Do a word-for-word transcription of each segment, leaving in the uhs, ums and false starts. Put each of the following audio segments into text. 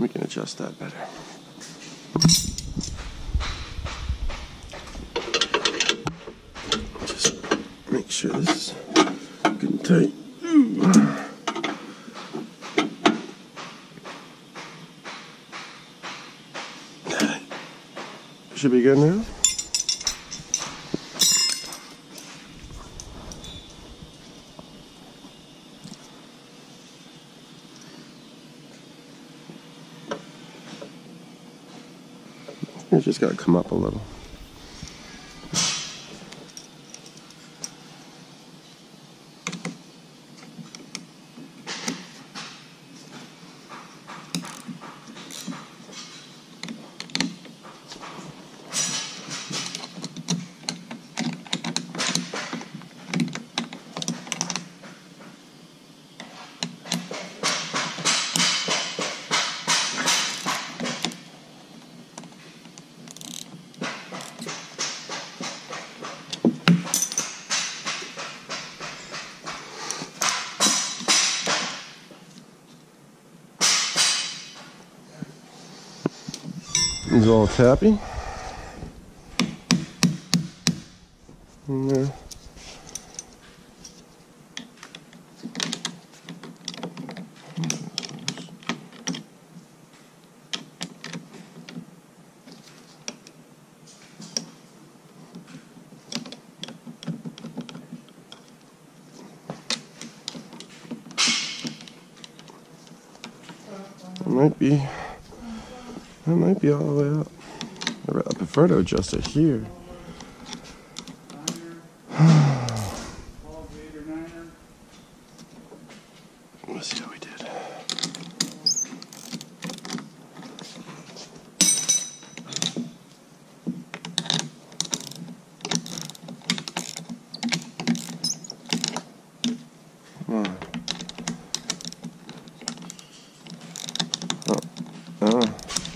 we can adjust that better. Just make sure this is good and tight. Should be good now. It's just got to come up a little. He's all tappy. And there. It might be. That might be all the way up. I prefer to adjust it here. Let's see how we did. Come on. Oh. Oh.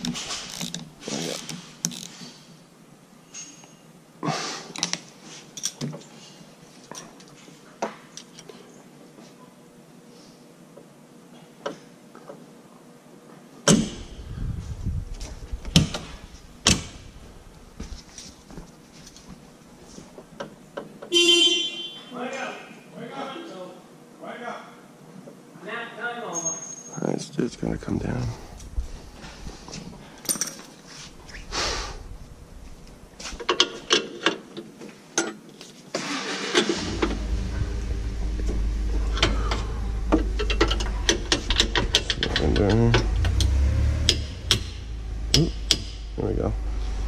It's, it's gonna come down. And down here. Ooh, there we go.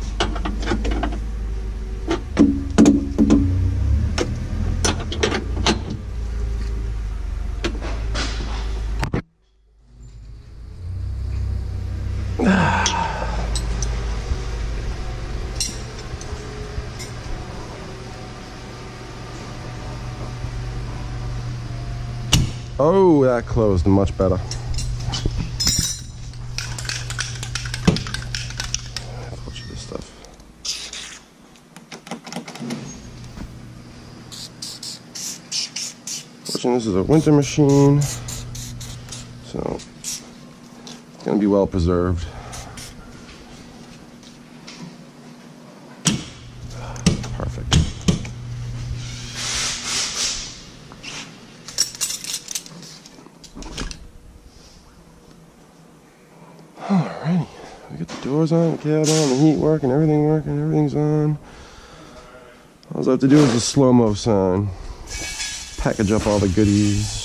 Oh, that closed much better. Watch this stuff. Watching, this is a winter machine, so it's gonna be well preserved. Perfect. Alrighty, we got the doors on, the cab on, the heat working, everything working, everything's on. All I have to do is a slow-mo sign. Package up all the goodies.